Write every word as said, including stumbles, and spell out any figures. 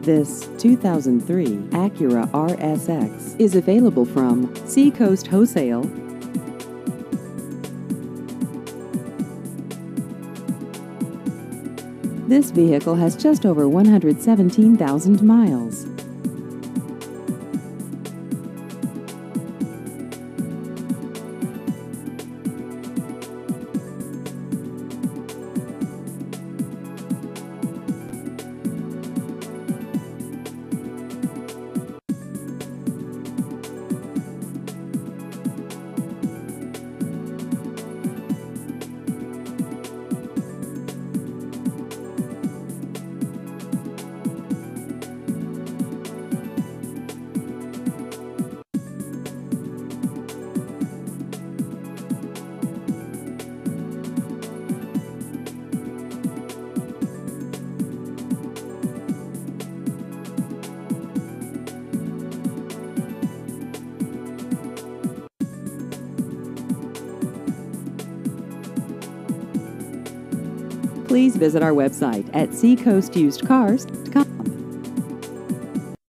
This two thousand three Acura R S X is available from Seacoast Wholesale. This vehicle has just over one hundred seventeen thousand miles. Please visit our website at seacoast used cars dot com.